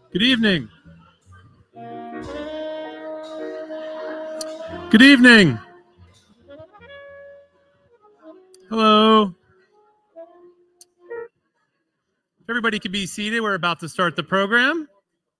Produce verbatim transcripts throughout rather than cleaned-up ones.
Good evening. Good evening. Hello. Everybody can be seated. We're about to start the program.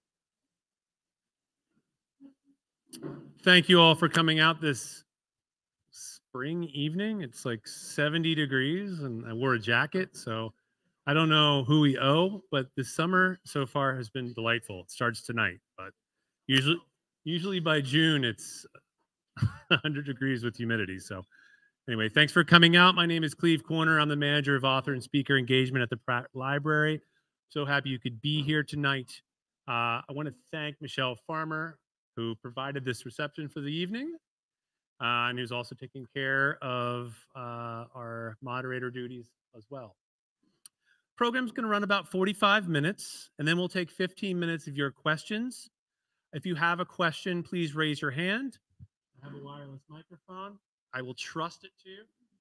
Thank you all for coming out this spring evening. It's like seventy degrees and I wore a jacket, so I don't know who we owe, but this summer so far has been delightful. It starts tonight, but usually usually by June it's one hundred degrees with humidity. So anyway, thanks for coming out. My name is Cleve Corner. I'm the manager of author and speaker engagement at the Pratt Library. So happy you could be here tonight. Uh, I want to thank Michelle Farmer, who provided this reception for the evening, uh, and who's also taking care of uh, our moderator duties as well. Program's going to run about forty-five minutes, and then we'll take fifteen minutes of your questions. If you have a question, please raise your hand. I have a wireless microphone. I will trust it to you.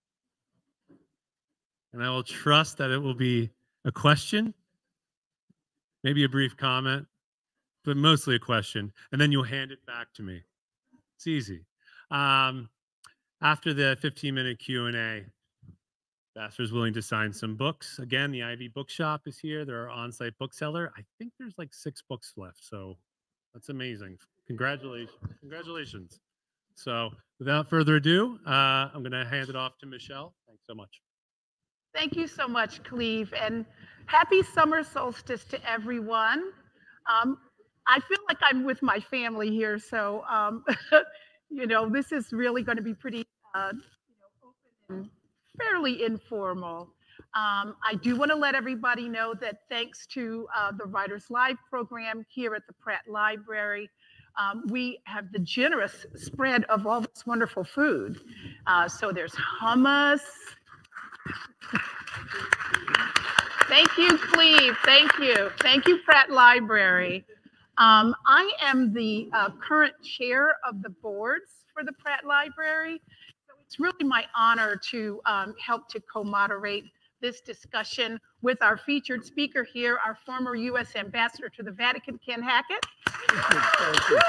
And I will trust that it will be a question, maybe a brief comment, but mostly a question. And then you'll hand it back to me. It's easy. Um, after the fifteen minute Q and A, Ambassador's willing to sign some books. Again, the Ivy Bookshop is here. They're our on-site bookseller. I think there's like six books left. So that's amazing. Congratulations. Congratulations. So without further ado, uh, I'm going to hand it off to Michelle. Thanks so much. Thank you so much, Cleve, and happy summer solstice to everyone. Um, I feel like I'm with my family here, so um, you know this is really going to be pretty uh, you know, open and fairly informal. Um, I do want to let everybody know that thanks to uh, the Writers Live program here at the Pratt Library, um, we have the generous spread of all this wonderful food. Uh, so there's hummus. Thank you, Cleve. Thank you. Thank you, Pratt Library. Um, I am the uh, current chair of the boards for the Pratt Library. So it's really my honor to um, help to co-moderate this discussion with our featured speaker here, our former U S Ambassador to the Vatican, Ken Hackett. Thank you. Thank you.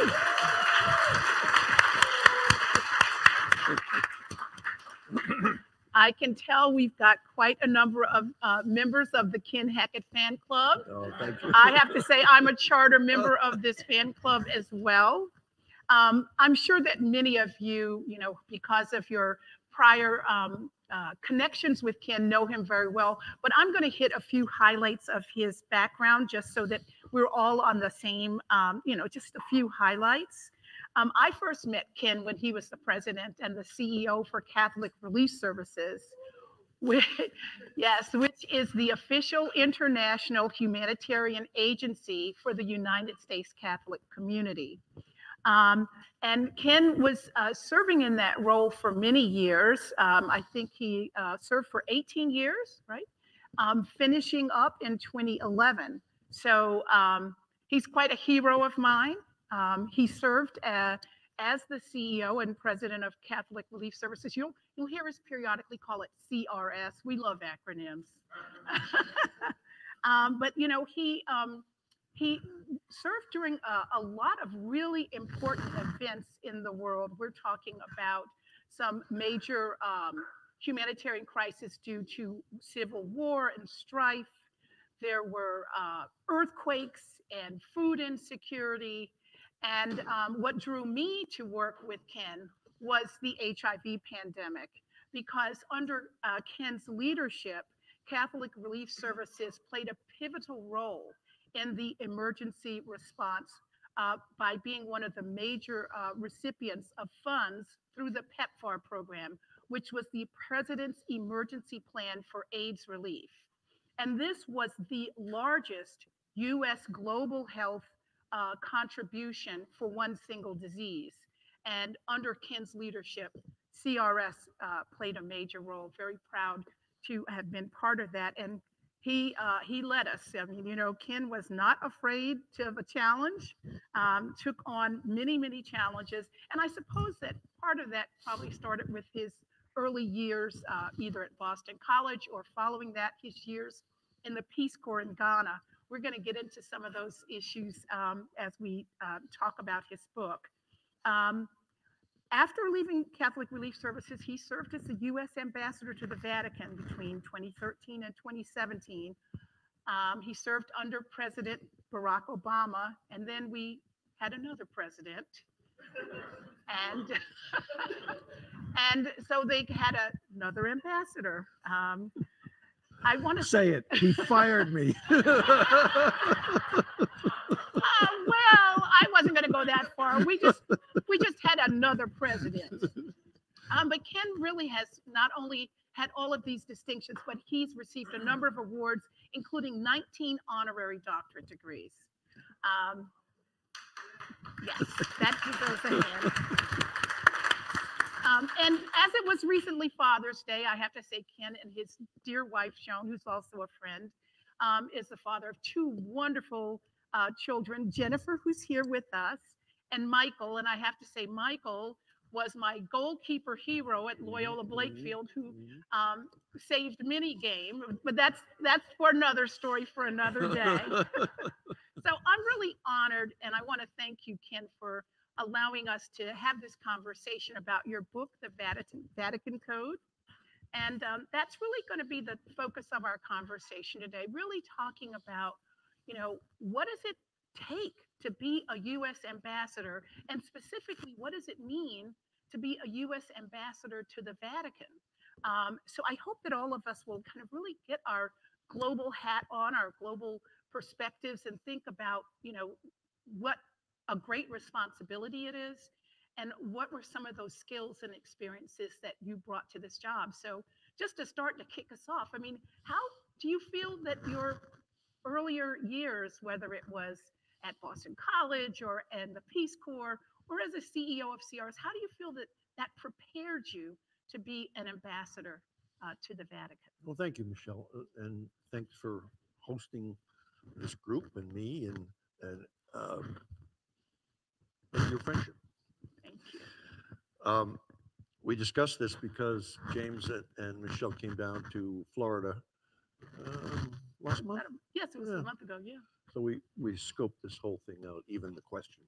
Thank you. I can tell we've got quite a number of uh, members of the Ken Hackett fan club. Oh, thank you. I have to say I'm a charter member of this fan club as well. Um, I'm sure that many of you, you know, because of your prior um, uh, connections with Ken, know him very well. But I'm going to hit a few highlights of his background just so that we're all on the same, um, you know, just a few highlights. Um, I first met Ken when he was the president and the C E O for Catholic Relief Services, which, yes, which is the official international humanitarian agency for the United States Catholic community. Um, and Ken was uh, serving in that role for many years. Um, I think he uh, served for eighteen years, right? Um, finishing up in twenty eleven. So um, he's quite a hero of mine. Um, he served uh, as the C E O and president of Catholic Relief Services. You'll, you'll hear us periodically call it C R S. We love acronyms. um, but, you know, he, um, he served during a, a lot of really important events in the world. We're talking about some major um, humanitarian crises due to civil war and strife. There were uh, earthquakes and food insecurity. And um, what drew me to work with Ken was the H I V pandemic, because under uh, Ken's leadership, Catholic Relief Services played a pivotal role in the emergency response uh, by being one of the major uh, recipients of funds through the PEPFAR program, which was the President's Emergency Plan for AIDS Relief. And this was the largest U S global health uh, contribution for one single disease. And under Ken's leadership, C R S uh, played a major role. Very proud to have been part of that. And he uh, he led us. I mean, you know, Ken was not afraid of a challenge, um, took on many, many challenges. And I suppose that part of that probably started with his early years, uh, either at Boston College or following that, his years in the Peace Corps in Ghana, we're going to get into some of those issues um, as we uh, talk about his book. Um, After leaving Catholic Relief Services, he served as the U S ambassador to the Vatican between twenty thirteen and twenty seventeen. Um, he served under President Barack Obama, and then we had another president, and and so they had a, another ambassador. Um, I want to say it. He fired me. Uh, well, I wasn't going to go that far. We just we just had another president. Um, but Ken really has not only had all of these distinctions, but he's received a number of awards, including nineteen honorary doctorate degrees. Um, yes, that deserves a hand. Um, and as it was recently Father's Day, I have to say Ken and his dear wife, Joan, who's also a friend, um, is the father of two wonderful uh, children, Jennifer, who's here with us, and Michael. And I have to say, Michael was my goalkeeper hero at Loyola Blakefield, who um, saved many game, but that's that's for another story for another day. So I'm really honored, and I want to thank you, Ken, for allowing us to have this conversation about your book, The Vatican, Vatican Code. And um, that's really going to be the focus of our conversation today, really talking about, you know, what does it take to be a U S ambassador? And specifically, what does it mean to be a U S ambassador to the Vatican? Um, so I hope that all of us will kind of really get our global hat on, our global perspectives, and think about, you know, what a great responsibility it is, and what were some of those skills and experiences that you brought to this job. So just to start to kick us off, I mean, how do you feel that your earlier years, whether it was at Boston College or in the Peace Corps or as a C E O of C R S, how do you feel that that prepared you to be an ambassador uh, to the Vatican? Well, thank you, Michelle, uh, and thanks for hosting this group and me and and, um, and your friendship. Thank you. Um, we discussed this because James and, and Michelle came down to Florida um, last month. Yes, it was Yeah. a month ago, yeah. So we, we scoped this whole thing out, even the question.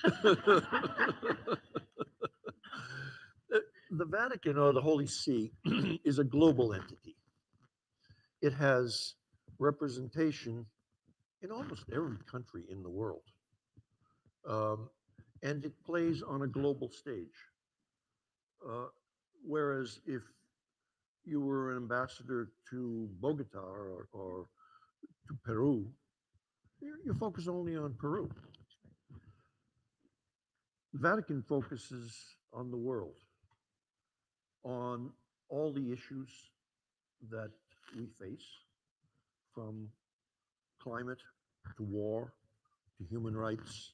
The- The Vatican, or the Holy See, is a global entity. It has representation in almost every country in the world. Um, and it plays on a global stage. Uh, whereas if you were an ambassador to Bogota or, or to Peru, you you focus only on Peru. The Vatican focuses on the world, on all the issues that we face, from climate to war to human rights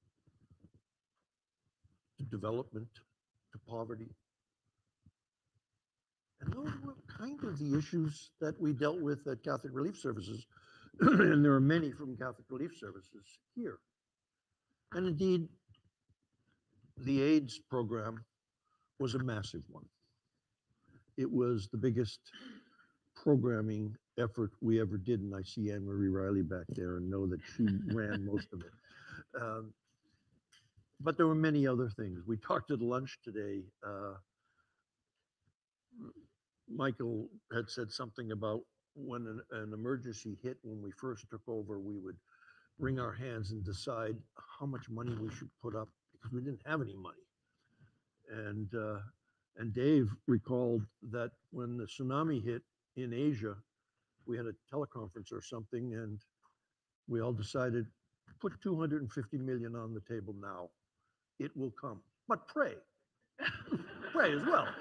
to development to poverty. And those were kind of the issues that we dealt with at Catholic Relief Services. And there are many from Catholic Relief Services here. And indeed, the AIDS program was a massive one. It was the biggest programming effort we ever did. And I see Anne Marie Riley back there and know that she ran most of it. Um, but there were many other things. We talked at lunch today. Uh, Michael had said something about when an, an emergency hit, when we first took over, we would wring our hands and decide how much money we should put up because we didn't have any money. And uh, and Dave recalled that when the tsunami hit in Asia, we had a teleconference or something, and we all decided put two hundred fifty million on the table now. It will come, but pray, pray as well.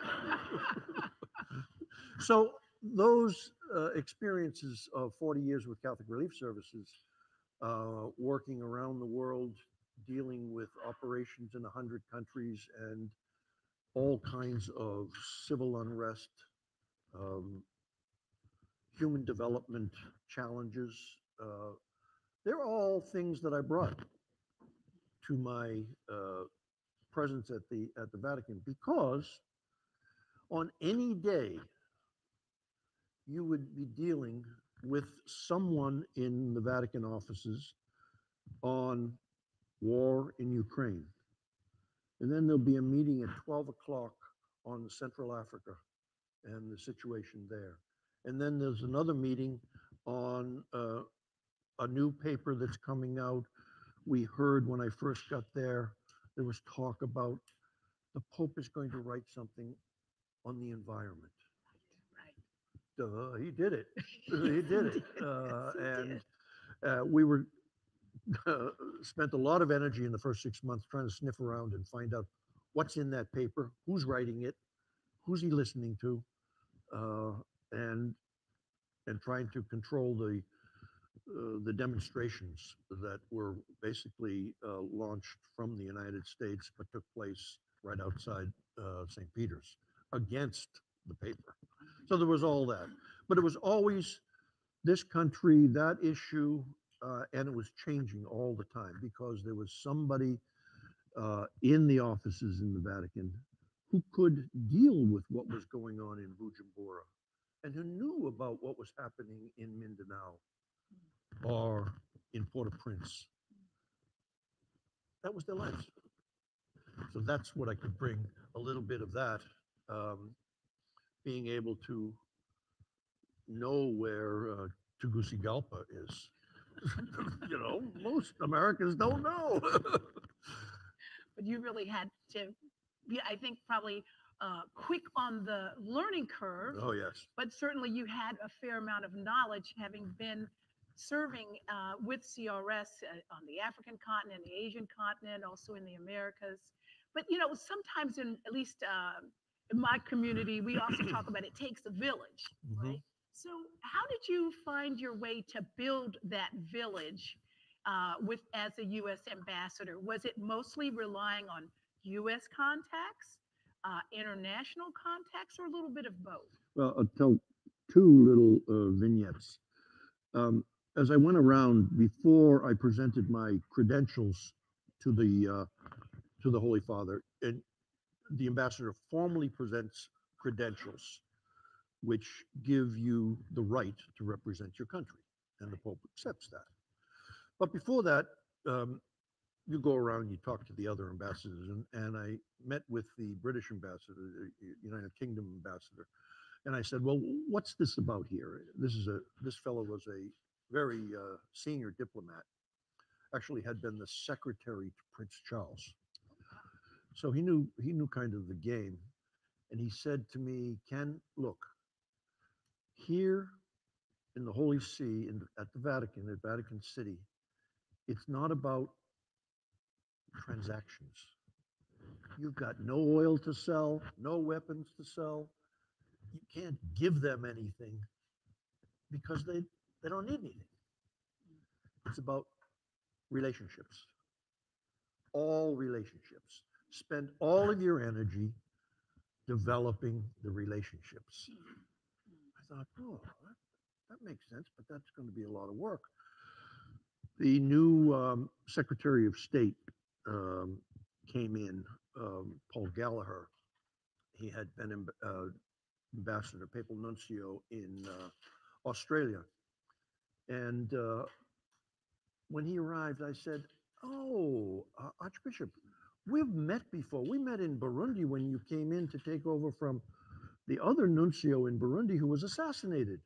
So those uh, experiences of forty years with Catholic Relief Services, uh, working around the world, dealing with operations in one hundred countries and all kinds of civil unrest, um, human development challenges, uh, they're all things that I brought to my uh, presence at the at the Vatican, because on any day you would be dealing with someone in the Vatican offices on war in Ukraine. And then there'll be a meeting at twelve o'clock on Central Africa and the situation there. And then there's another meeting on uh, a new paper that's coming out. We heard when I first got there, there was talk about the Pope is going to write something on the environment. Right. Duh, he did it. He did it. Uh, Yes, he and did. uh, we were uh, spent a lot of energy in the first six months trying to sniff around and find out what's in that paper, who's writing it, who's he listening to, uh, and and trying to control the uh, the demonstrations that were basically uh, launched from the United States but took place right outside uh, Saint Peter's against the paper. So there was all that, but it was always this country, that issue, uh, and it was changing all the time because there was somebody uh, in the offices in the Vatican who could deal with what was going on in Bujumbura and who knew about what was happening in Mindanao or in Port-au-Prince. That was their lives. So that's what I could bring, a little bit of that, um, being able to know where uh, Tegucigalpa is. You know, most Americans don't know. But you really had to be, I think, probably uh, quick on the learning curve, Oh, yes. but certainly you had a fair amount of knowledge having been serving uh, with C R S uh, on the African continent, the Asian continent, also in the Americas. But, you know, sometimes in, at least uh, in my community, we also talk about it takes a village, Mhm. right? So how did you find your way to build that village uh, with as a U S ambassador? Was it mostly relying on U S contacts, uh, international contacts, or a little bit of both? Well, I'll tell two little uh, vignettes. Um, as I went around before I presented my credentials to the uh, to the Holy Father, and the ambassador formally presents credentials which give you the right to represent your country, and the Pope accepts that. But before that, um, you go around and you talk to the other ambassadors, and, and I met with the British ambassador, the United Kingdom ambassador, and I said, "Well, what's this about here? This is a this fellow was a very uh, senior diplomat, actually had been the secretary to Prince Charles, so he knew he knew kind of the game." And he said to me, "Ken, look, here in the Holy See, in, at the Vatican, at Vatican City, it's not about transactions. You've got no oil to sell, no weapons to sell. You can't give them anything because they, they don't need anything. It's about relationships, all relationships. Spend all of your energy developing the relationships." I thought, oh, that, that makes sense, but that's going to be a lot of work. The new um, Secretary of State um, came in, um, Paul Gallagher. He had been uh, ambassador, papal nuncio in uh, Australia. And uh, when he arrived, I said, "Oh, uh, Archbishop, we've met before. We met in Burundi when you came in to take over from the other nuncio in Burundi who was assassinated."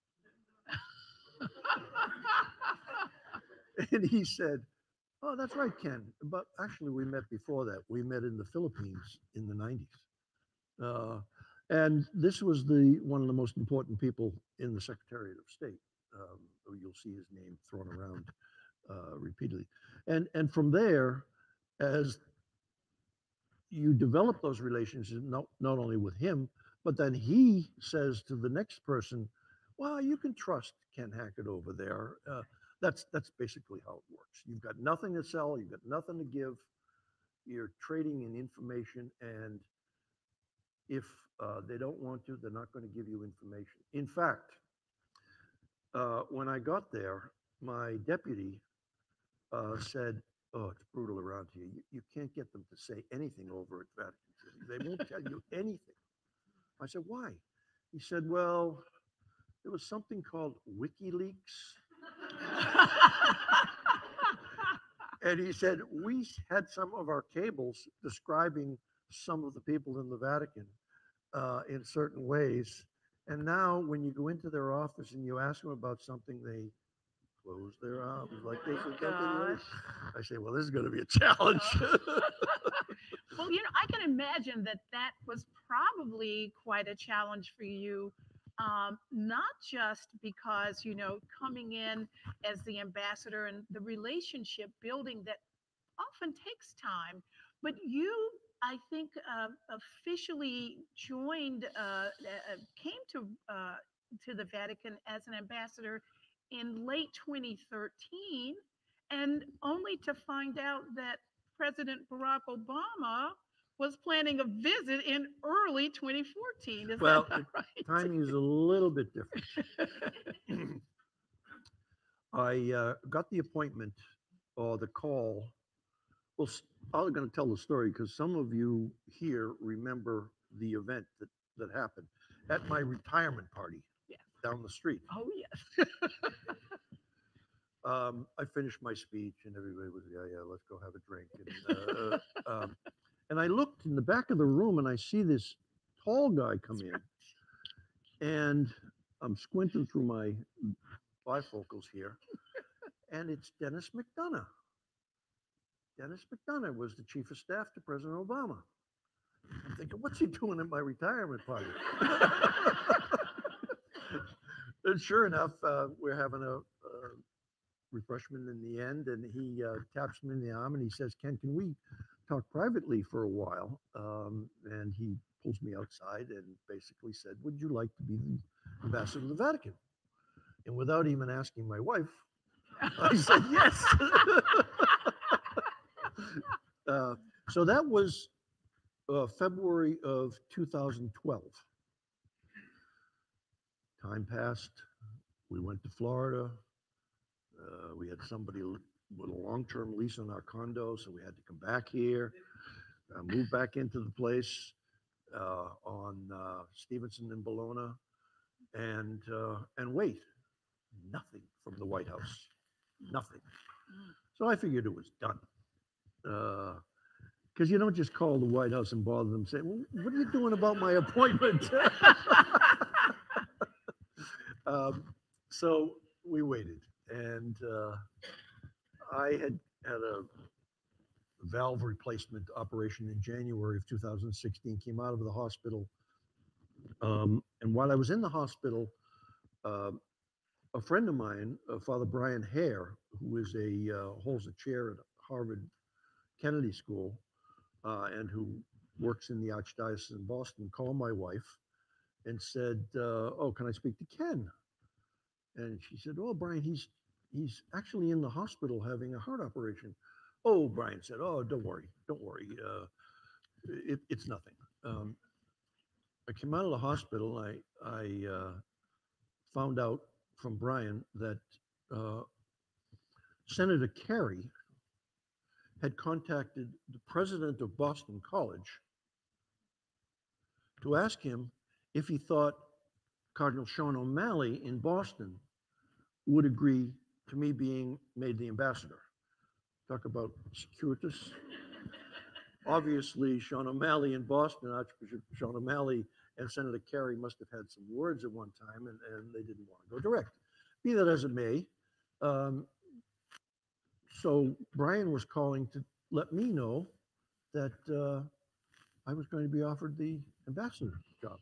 And he said, "Oh, that's right, Ken. But actually, we met before that. We met in the Philippines in the nineties. Uh, and this was the one of the most important people in the Secretariat of State. Um, you'll see his name thrown around uh, repeatedly. And, and from there, as you develop those relationships, not, not only with him, but then he says to the next person, "Well, you can trust Ken Hackett over there." Uh, that's, that's basically how it works. You've got nothing to sell, you've got nothing to give, you're trading in information, and if uh, they don't want to, they're not going to give you information. In fact, uh, when I got there, my deputy uh, said, "Oh, it's brutal around here. You, you can't get them to say anything over at Vatican City. They won't tell you anything." I said, "Why?" He said, "Well, there was was something called WikiLeaks. And he said, we had some of our cables describing some of the people in the Vatican uh, in certain ways. And now when you go into their office and you ask them about something, they close their arms like they said nothing really. Gosh. I say, well, this is going to be a challenge. Well, you know, I can imagine that that was probably quite a challenge for you, um, not just because, you know, coming in as the ambassador and the relationship building that often takes time, but you, I think, uh, officially joined, uh, uh, came to uh, to the Vatican as an ambassador in late twenty thirteen, and only to find out that President Barack Obama was planning a visit in early twenty fourteen. Is Well, that the right? timing is a little bit different. I uh, got the appointment or the call. Well, s- I'm going to tell the story because some of you here remember the event that, that happened at my retirement party Yes. down the street. Oh, yes. Um, I finished my speech and everybody was, yeah, yeah, let's go have a drink. And, uh, um, and I looked in the back of the room and I see this tall guy come in and I'm squinting through my bifocals here and it's Dennis McDonough. Dennis McDonough was the chief of staff to President Obama. I'm thinking, what's he doing at my retirement party? And sure enough, uh, we're having a, a refreshment in the end, and he uh, taps me in the arm and he says, Ken, can we talk privately for a while? Um, and he pulls me outside and basically said, would you like to be the ambassador to the Vatican? And without even asking my wife, I said yes. uh, so that was uh, February of two thousand twelve. Time passed. We went to Florida. Uh, we had somebody l- with a long-term lease on our condo, so we had to come back here, uh, move back into the place uh, on uh, Stevenson and Bologna, and uh, and wait. Nothing from the White House. Nothing. So I figured it was done. Because you don't just call the White House and bother them, say, well, what are you doing about my appointment? um, so we waited, and uh, I had had a valve replacement operation in January of two thousand sixteen, came out of the hospital. Um, and while I was in the hospital, uh, a friend of mine, uh, Father Brian Hare, who is a uh, holds a chair at Harvard Kennedy School uh, and who works in the Archdiocese in Boston, called my wife and said, uh, "Oh, can I speak to Ken?" And she said, "Oh, Brian, he's he's actually in the hospital having a heart operation." Oh, Brian said, "Oh, don't worry, don't worry, uh, it, it's nothing." Um, I came out of the hospital. I I uh, found out from Brian that uh, Senator Kerry had contacted the president of Boston College to ask him if he thought Cardinal Sean O'Malley in Boston would agree to me being made the ambassador. Talk about circuitous. Obviously, Sean O'Malley in Boston, Archbishop Sean O'Malley and Senator Kerry must have had some words at one time, and, and they didn't want to go direct. Be that as it may, um, so Brian was calling to let me know that uh, I was going to be offered the ambassador job.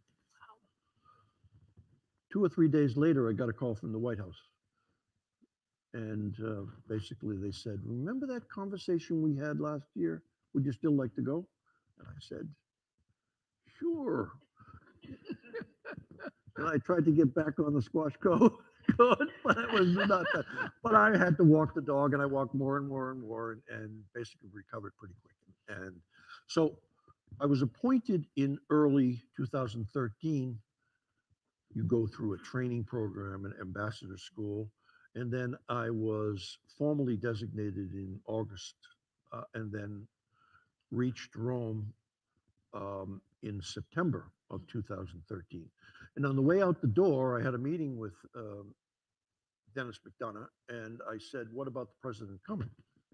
Two or three days later, I got a call from the White House. And uh, basically they said, remember that conversation we had last year? Would you still like to go? And I said, sure. And I tried to get back on the squash court, but it was not that. But I had to walk the dog, and I walked more and more and more, and, and basically recovered pretty quick. And so I was appointed in early two thousand thirteen. You go through a training program, an ambassador school, and then I was formally designated in August, uh, and then reached Rome um, in September of two thousand thirteen. And on the way out the door, I had a meeting with um, Dennis McDonough, and I said, "What about the president coming?"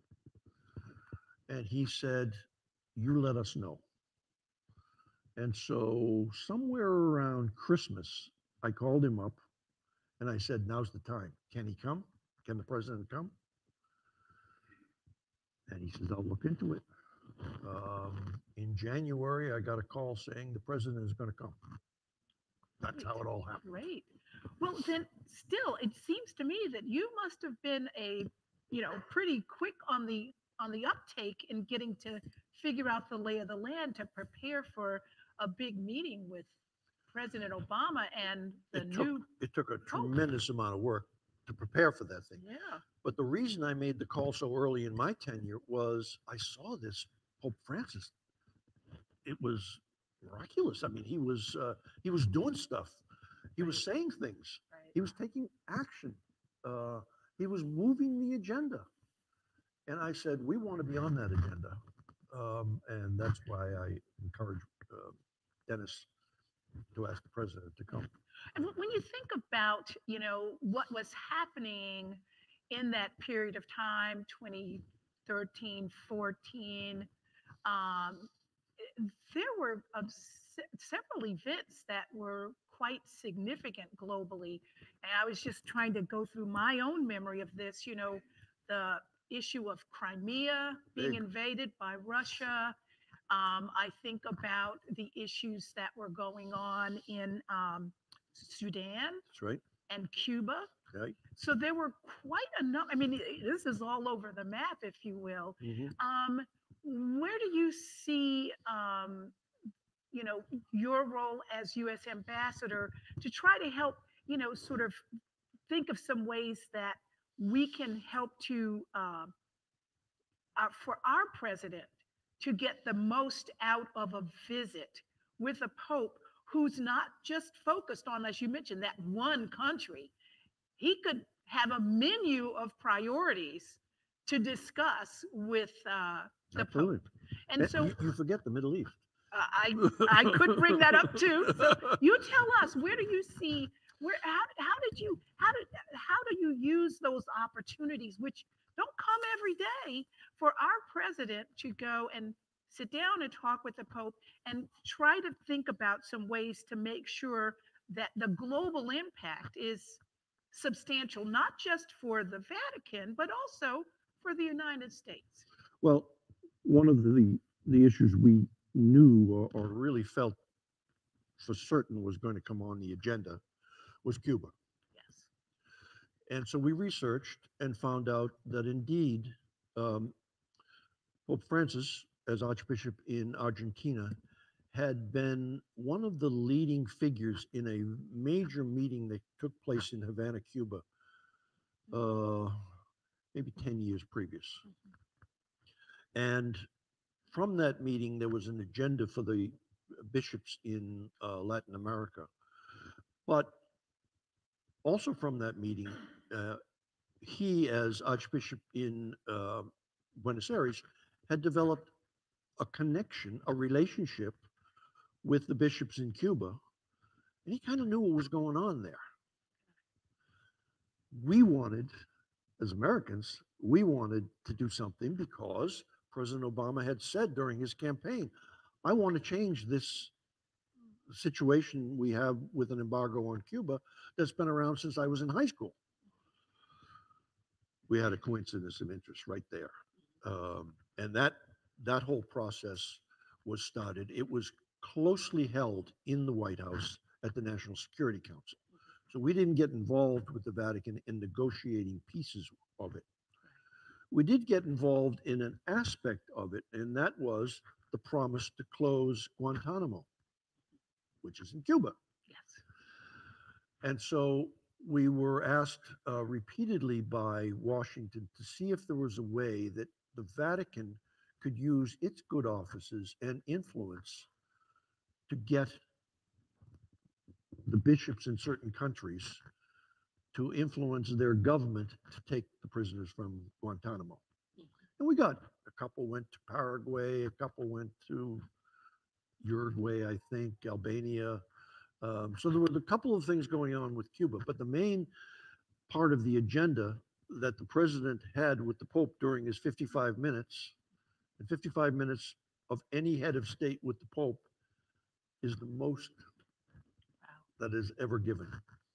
And he said, "You let us know." And so, somewhere around Christmas, I called him up and I said, "Now's the time. Can he come? Can the president come?" And he says, "I'll look into it." Um, in January, I got a call saying the president is going to come. That's how it all happened. Great. Well, then still, it seems to me that you must have been a, you know, pretty quick on the on the uptake in getting to figure out the lay of the land to prepare for a big meeting with President Obama and the It took, new it took a Pope. tremendous amount of work to prepare for that thing. Yeah. But the reason I made the call so early in my tenure was I saw this Pope Francis. It was miraculous. I mean, he was uh, he was doing stuff. He was Right. saying things. Right. He was taking action. Uh, he was moving the agenda. And I said, we want to be on that agenda. Um, and that's why I encourage uh, Dennis to ask the president to come. And when you think about, you know, what was happening in that period of time, twenty thirteen, fourteen, um, there were um, se- several events that were quite significant globally. And I was just trying to go through my own memory of this, you know, the issue of Crimea being Big. invaded by Russia. Um, I think about the issues that were going on in um, Sudan That's right. and Cuba. Right. So there were quite a number. I mean, i- this is all over the map, if you will. Mhm. Um, where do you see, um, you know, your role as U S ambassador to try to help, you know, sort of think of some ways that we can help to uh, uh, for our president to get the most out of a visit with a pope who's not just focused on, as you mentioned, that one country. He could have a menu of priorities to discuss with uh, the Absolutely. pope. And And so you, you forget the Middle East. uh, I I could bring that up too. So you tell us, where do you see, where how, how did you how did how do you use those opportunities, which don't come every day, for our president to go and sit down and talk with the Pope and try to think about some ways to make sure that the global impact is substantial, not just for the Vatican, but also for the United States. Well, one of the the issues we knew or, or really felt for certain was going to come on the agenda was Cuba. Yes. And so we researched and found out that indeed um, Pope Francis, as Archbishop in Argentina, had been one of the leading figures in a major meeting that took place in Havana, Cuba, uh, maybe ten years previous. And from that meeting, there was an agenda for the bishops in uh, Latin America. But also from that meeting, uh, he, as Archbishop in uh, Buenos Aires, had developed a connection, a relationship with the bishops in Cuba, and he kind of knew what was going on there. We wanted, as Americans, we wanted to do something because President Obama had said during his campaign, I want to change this situation we have with an embargo on Cuba that's been around since I was in high school. We had a coincidence of interest right there. Um, and that that whole process was started. It was closely held in the White House at the National Security Council. So we didn't get involved with the Vatican in negotiating pieces of it. We did get involved in an aspect of it, and that was the promise to close Guantanamo, which is in Cuba. Yes. And so we were asked uh, repeatedly by Washington to see if there was a way that the Vatican could use its good offices and influence to get the bishops in certain countries to influence their government to take the prisoners from Guantanamo. And we got a couple went to Paraguay, a couple went to Uruguay, I think, Albania, Um, so there were a couple of things going on with Cuba, but the main part of the agenda that the president had with the Pope during his fifty-five minutes, and fifty-five minutes of any head of state with the Pope is the most that is ever given.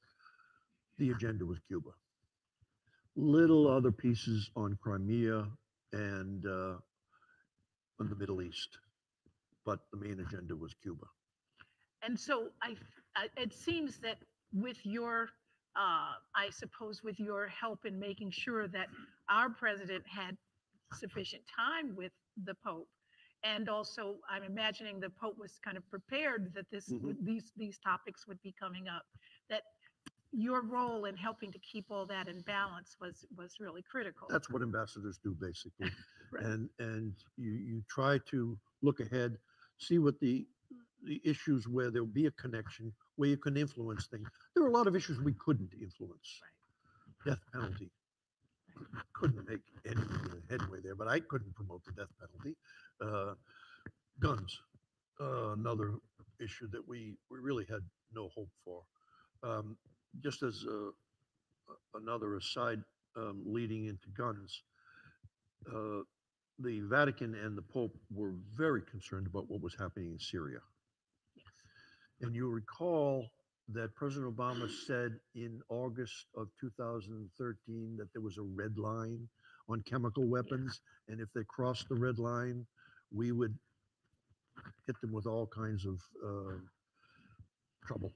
The agenda was Cuba. Little other pieces on Crimea and uh, on the Middle East, but the main agenda was Cuba. And so I, I it seems that with your, uh, I suppose, with your help in making sure that our president had sufficient time with the Pope, and also I'm imagining the Pope was kind of prepared that this Mhm. would, these these topics would be coming up, that your role in helping to keep all that in balance was was really critical. That's what ambassadors do basically. Right. And and you you try to look ahead, see what the the issues where there'll be a connection, where you can influence things. There were a lot of issues we couldn't influence. Right. Death penalty. Couldn't make any headway there, but I couldn't promote the death penalty. Uh, guns, uh, another issue that we, we really had no hope for. Um, just as a, another aside, um, leading into guns, uh, the Vatican and the Pope were very concerned about what was happening in Syria. Yes. And you recall that President Obama said in August of two thousand thirteen that there was a red line on chemical weapons, yeah. And if they crossed the red line, we would hit them with all kinds of uh, trouble.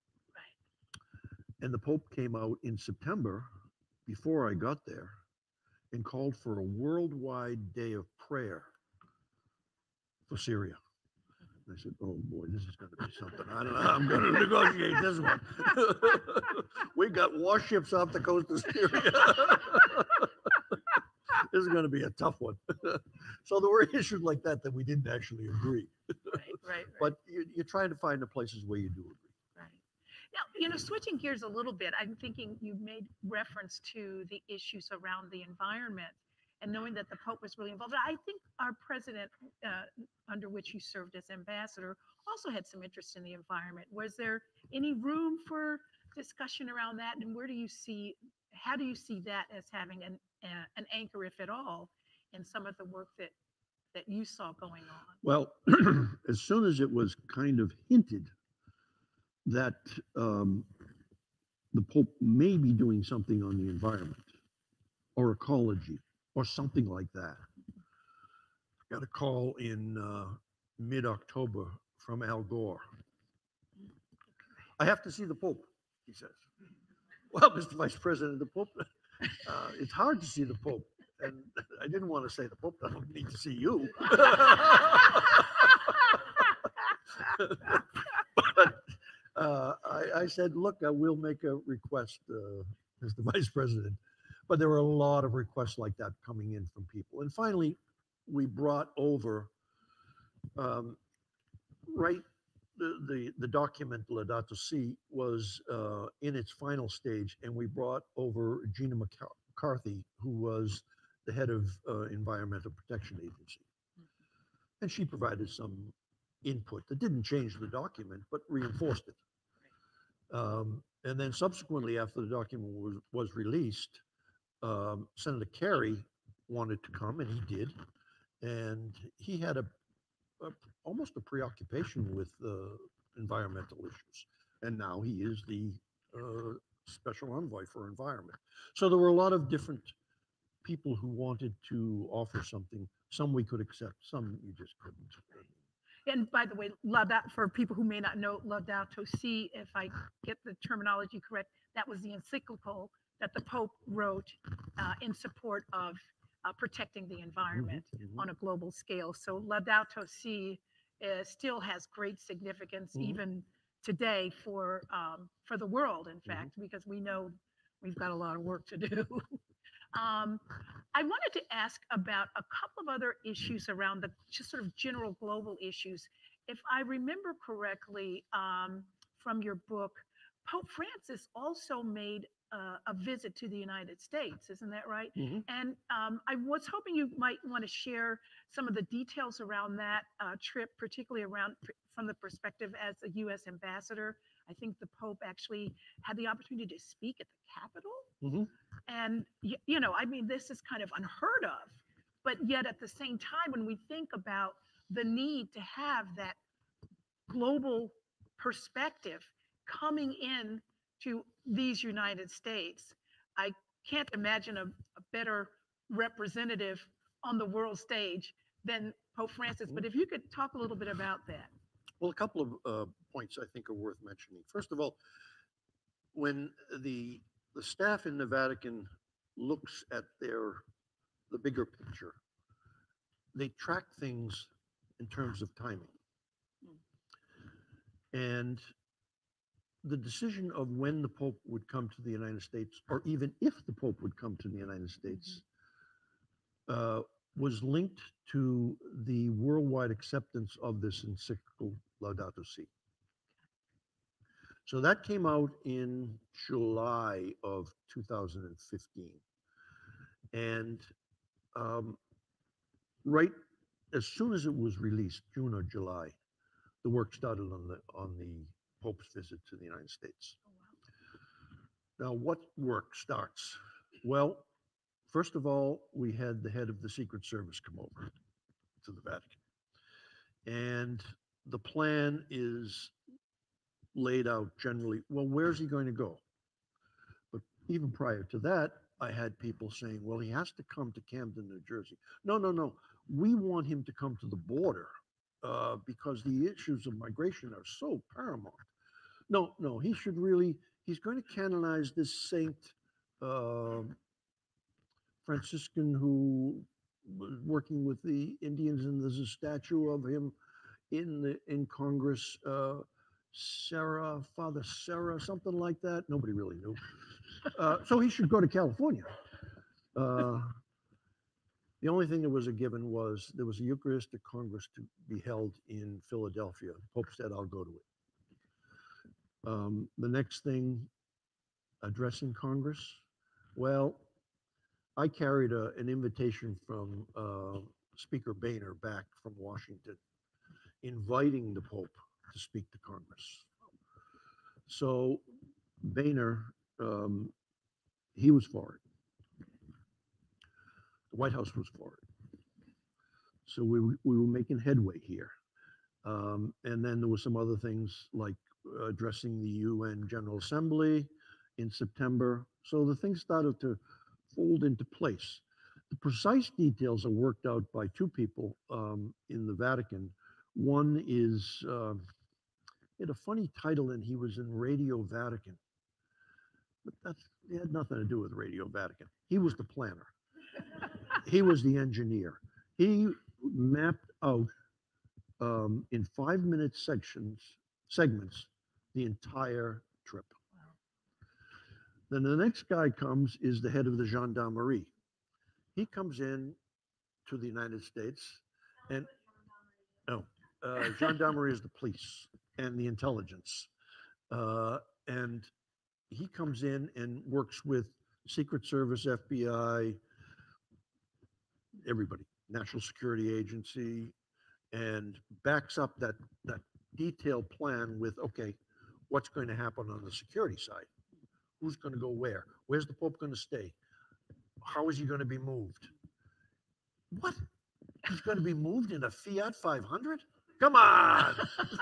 Right. And the Pope came out in September, before I got there, and called for a worldwide day of prayer for Syria. And I said, oh boy, this is going to be something. I don't know how I'm going to negotiate this one. We got warships off the coast of Syria. This is going to be a tough one. So there were issues like that that we didn't actually agree. Right, right, right. But you, you're trying to find the places where you do agree. Right. Now, you know, switching gears a little bit, I'm thinking you made reference to the issues around the environment and knowing that the Pope was really involved. I think our president, uh, under which you served as ambassador, also had some interest in the environment. Was there any room for discussion around that? And where do you see, how do you see that as having an, uh, an anchor, if at all, in some of the work that, that you saw going on? Well, as soon as it was kind of hinted that um, the Pope may be doing something on the environment or ecology or something like that, I got a call in uh, mid-October from Al Gore. I have to see the Pope, he says. Well, Mister Vice President, the Pope, uh, it's hard to see the Pope. And I didn't want to say the Pope, I don't need to see you. But uh, I, I said, look, I will make a request, uh, Mister Vice President. But there were a lot of requests like that coming in from people. And finally, we brought over, um, right, the, the, the document Laudato Si was uh, in its final stage, and we brought over Gina McCarthy, who was the head of uh, Environmental Protection Agency. And she provided some input that didn't change the document, but reinforced it. Um, and then subsequently, after the document was, was released, um, Senator Kerry wanted to come, and he did. And he had a, a almost a preoccupation with uh, environmental issues. And now he is the uh, special envoy for environment. So there were a lot of different people who wanted to offer something. Some we could accept, some you just couldn't. And by the way, Laudato, for people who may not know, Laudato Si, if I get the terminology correct, that was the encyclical that the Pope wrote uh, in support of uh, protecting the environment Mhm, mhm. on a global scale. So Laudato Si uh, still has great significance Mhm. even today for um, for the world, in Mhm. fact, because we know we've got a lot of work to do. Um, I wanted to ask about a couple of other issues around the just sort of general global issues. If I remember correctly um, from your book, Pope Francis also made uh, a visit to the United States, isn't that right? Mhm. And um, I was hoping you might want to share some of the details around that uh, trip, particularly around from the perspective as a U S ambassador. I think the Pope actually had the opportunity to speak at the Capitol. Mhm. And, y- you know, I mean, this is kind of unheard of. But yet at the same time, when we think about the need to have that global perspective coming in to these United States, I can't imagine a, a better representative on the world stage than Pope Francis. But if you could talk a little bit about that. Well, a couple of uh, points I think are worth mentioning. First of all, when the the staff in the Vatican looks at their the bigger picture, they track things in terms of timing. And the decision of when the Pope would come to the United States, or even if the Pope would come to the United States, uh, was linked to the worldwide acceptance of this encyclical Laudato Si. So that came out in July of two thousand fifteen. And um, right as soon as it was released, June or July, the work started on the on the Pope's visit to the United States. Now, what work starts? Well, first of all, we had the head of the Secret Service come over to the Vatican. And the plan is laid out generally. Well, where's he going to go? But even prior to that, I had people saying, well, he has to come to Camden, New Jersey. No, no, no. We want him to come to the border uh, because the issues of migration are so paramount. No, no, he should really, he's going to canonize this saint uh, Franciscan who was working with the Indians, and there's a statue of him in the in Congress. Uh, Sarah, Father Sarah, something like that. Nobody really knew. Uh, so he should go to California. Uh, the only thing that was a given was there was a Eucharistic Congress to be held in Philadelphia. The Pope said, I'll go to it. Um, the next thing, addressing Congress. Well, I carried a, an invitation from uh, Speaker Boehner back from Washington, inviting the Pope to speak to Congress. So Boehner, um, he was for it. The White House was for it. So we, we were making headway here. Um, and then there were some other things like addressing the U N General Assembly in September. So the things started to fold into place. The precise details are worked out by two people um, in the Vatican. One is, uh, he had a funny title, and he was in Radio Vatican. But that's, it had nothing to do with Radio Vatican. He was the planner. He was the engineer. He mapped out um, in five minute sections, segments, the entire trip. Then the next guy comes is the head of the gendarmerie. He comes in to the United States, and no, uh, gendarmerie is the police and the intelligence. Uh, and he comes in and works with Secret Service, F B I, everybody, National Security Agency, and backs up that, that detailed plan with, okay, what's going to happen on the security side? Who's going to go where? Where's the Pope going to stay? How is he going to be moved? What? He's going to be moved in a Fiat five hundred? Come on.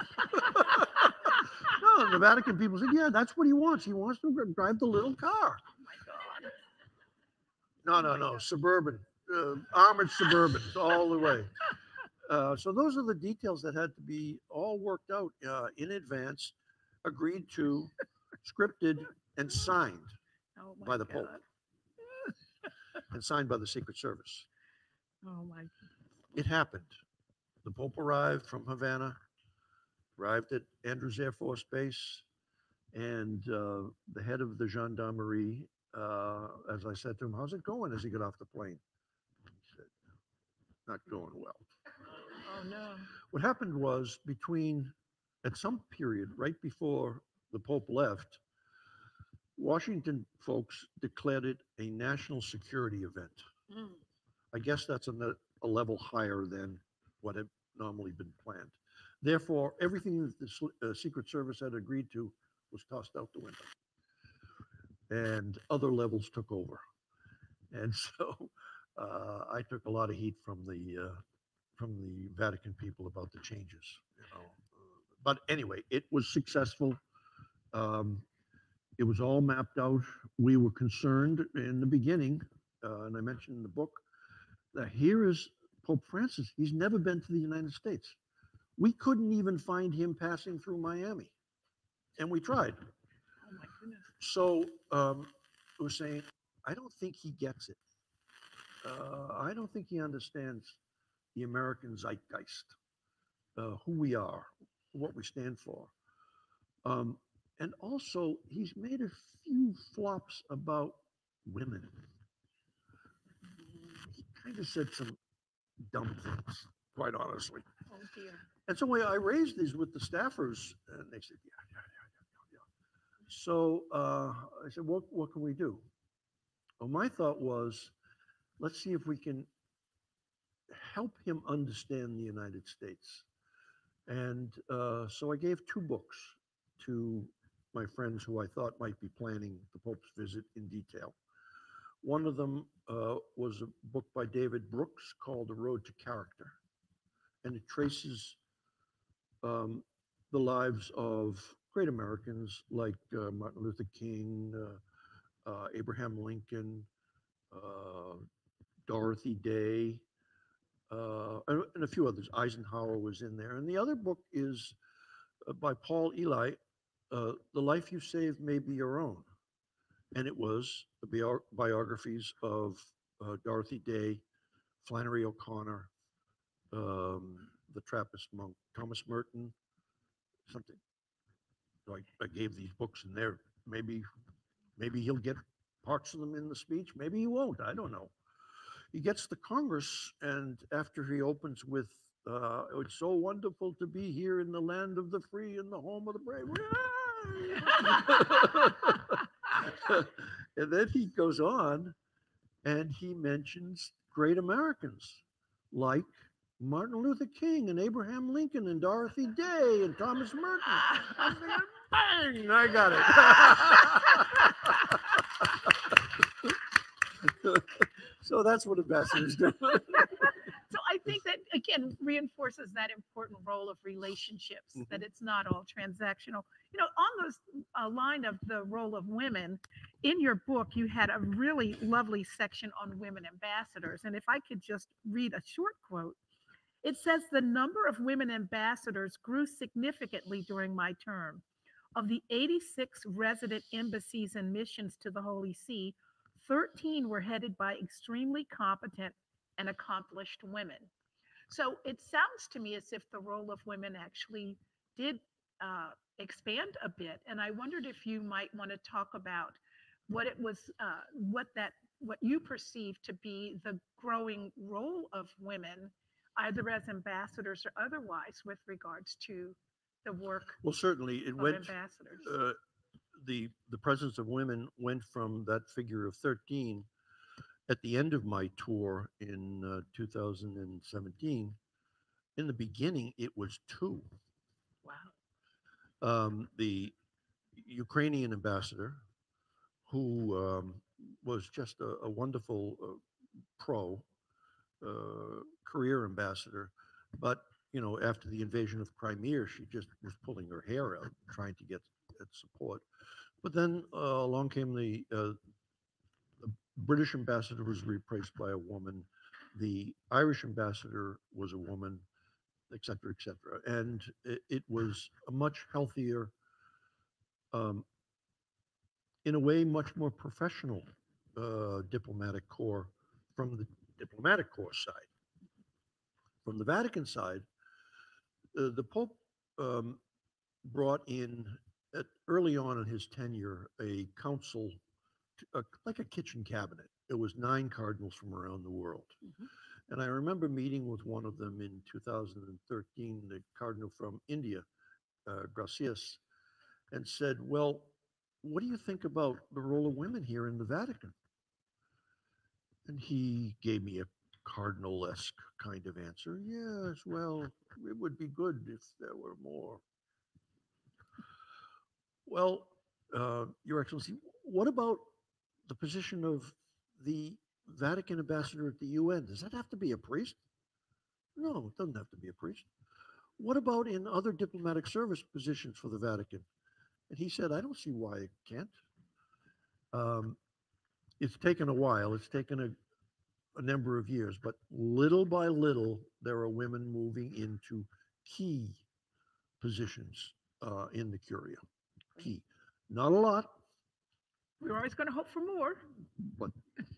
No, the Vatican people said, yeah, that's what he wants. He wants to drive the little car. Oh my God. No, no, no, suburban, uh, armored Suburbans all the way. Uh, so those are the details that had to be all worked out uh, in advance, agreed to, scripted, and signed Oh my by the God. Pope, and signed by the Secret Service. Oh my. It happened. The Pope arrived from Havana, arrived at Andrews Air Force Base, and uh, the head of the gendarmerie, uh, as I said to him, how's it going as he got off the plane? He said, not going well. Oh no. What happened was between, at some period right before the Pope left, Washington folks declared it a national security event. Mm. I guess that's a, a level higher than what had normally been planned. Therefore, everything that the uh, Secret Service had agreed to was tossed out the window, and other levels took over. And so uh, I took a lot of heat from the uh, from the Vatican people about the changes, you know. But anyway, it was successful. Um, it was all mapped out. We were concerned in the beginning, uh, and I mentioned in the book that here is Pope Francis. He's never been to the United States. We couldn't even find him passing through Miami, and we tried. Oh my goodness. So um, we're saying, I don't think he gets it. Uh, I don't think he understands the American zeitgeist, uh, who we are, what we stand for. Um, and also, he's made a few flops about women. He kind of said some dumb things, quite honestly. Oh dear. And so I raised these with the staffers, and they said, yeah, yeah, yeah, yeah, yeah. So uh, I said, what, what can we do? Well, my thought was, let's see if we can help him understand the United States. And uh, so I gave two books to my friends who I thought might be planning the Pope's visit in detail. One of them uh, was a book by David Brooks called The Road to Character. And it traces um, the lives of great Americans like uh, Martin Luther King, uh, uh, Abraham Lincoln, uh, Dorothy Day, uh, and, and a few others. Eisenhower was in there. And the other book is uh, by Paul Eli, uh, The Life You Saved May Be Your Own. And it was the bio- biographies of uh, Dorothy Day, Flannery O'Connor, um, the Trappist monk, Thomas Merton, something. So I, I gave these books and there, maybe, maybe he'll get parts of them in the speech. Maybe he won't. I don't know. He gets to Congress, and after he opens with, uh, it's so wonderful to be here in the land of the free and the home of the brave. And then he goes on and he mentions great Americans like Martin Luther King and Abraham Lincoln and Dorothy Day and Thomas Merton. I'm thinking, bang, I got it. So that's what ambassadors do. So I think that again reinforces that important role of relationships, Mhm. that it's not all transactional. You know, on this uh, line of the role of women, in your book, you had a really lovely section on women ambassadors. And if I could just read a short quote, it says the number of women ambassadors grew significantly during my term. Of the eighty-six resident embassies and missions to the Holy See, thirteen were headed by extremely competent and accomplished women. So it sounds to me as if the role of women actually did uh, expand a bit. And I wondered if you might want to talk about what it was, uh, what that, what you perceive to be the growing role of women, either as ambassadors or otherwise, with regards to the work Well, certainly it of went, ambassadors. uh, the, the presence of women went from that figure of thirteen at the end of my tour in uh, two thousand seventeen. In the beginning, it was two. Wow. Um, the Ukrainian ambassador, who um, was just a, a wonderful uh, pro, uh, career ambassador, but you know, after the invasion of Crimea, she just was pulling her hair out, trying to get, get support. But then uh, along came the, uh, the British ambassador was replaced by a woman, the Irish ambassador was a woman, et cetera, et cetera. And it, it was a much healthier, um, in a way, much more professional uh, diplomatic corps from the diplomatic corps side. From the Vatican side, uh, the Pope um, brought in, at, early on in his tenure, a council, a, like a kitchen cabinet. It was nine cardinals from around the world. Mhm. And I remember meeting with one of them in two thousand thirteen, the cardinal from India, uh, Gracias, and said, well, what do you think about the role of women here in the Vatican? And he gave me a cardinal-esque kind of answer. Yes, well, it would be good if there were more. Well, uh, Your Excellency, what about the position of the Vatican ambassador at the U N? Does that have to be a priest? No, it doesn't have to be a priest. What about in other diplomatic service positions for the Vatican? And he said, I don't see why it can't. Um, it's taken a while. It's taken a, a number of years, but little by little, there are women moving into key positions uh, in the Curia. Key. Not a lot, We're always going to hope for more. but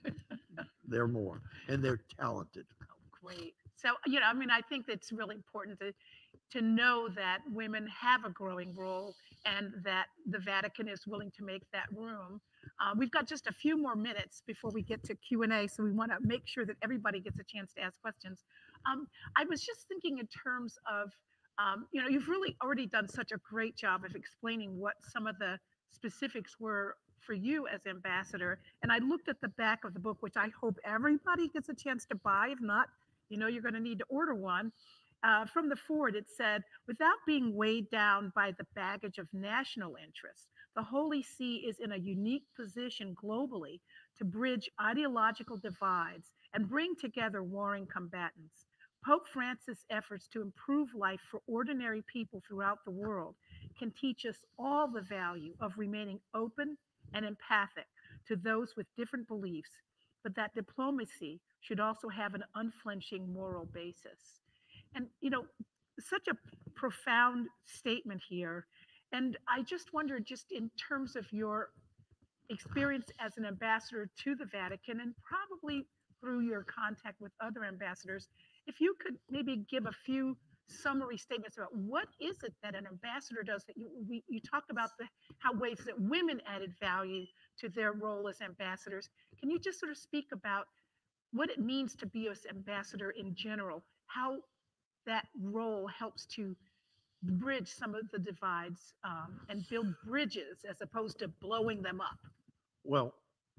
they're more, and they're talented. Great. So, you know, I mean, I think it's really important to to know that women have a growing role and that the Vatican is willing to make that room. Uh, we've got just a few more minutes before we get to Q and A, so we want to make sure that everybody gets a chance to ask questions. Um, I was just thinking in terms of, um, you know, you've really already done such a great job of explaining what some of the specifics were for you as ambassador. And I looked at the back of the book, which I hope everybody gets a chance to buy. If not, you know, you're going to need to order one. Uh, from the forward, it said, without being weighed down by the baggage of national interests, the Holy See is in a unique position globally to bridge ideological divides and bring together warring combatants. Pope Francis' efforts to improve life for ordinary people throughout the world can teach us all the value of remaining open and empathic to those with different beliefs, but that diplomacy should also have an unflinching moral basis. And, you know, such a profound statement here. And I just wondered, just in terms of your experience as an ambassador to the Vatican and probably through your contact with other ambassadors, if you could maybe give a few summary statements about what is it that an ambassador does that you, we, you talked about the how ways that women added value to their role as ambassadors. Can you just sort of speak about what it means to be an ambassador in general, how that role helps to bridge some of the divides um, and build bridges as opposed to blowing them up? Well,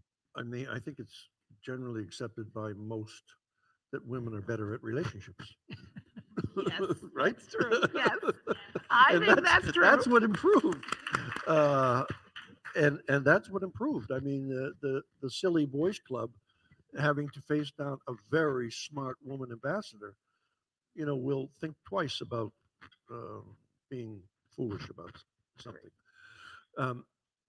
I mean, I think it's generally accepted by most that women are better at relationships. Yes, Right? that's true. Yes, I And think that's true. That's what improved. Uh, and and that's what improved. I mean, the, the, the silly boys club having to face down a very smart woman ambassador, you know, will think twice about uh, being foolish about something. Um,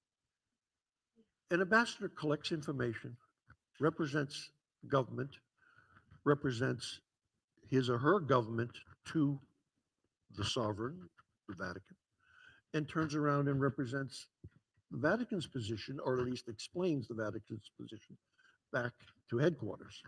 an ambassador collects information, represents government, represents his or her government to the sovereign, the Vatican, and turns around and represents the Vatican's position, or at least explains the Vatican's position back to headquarters.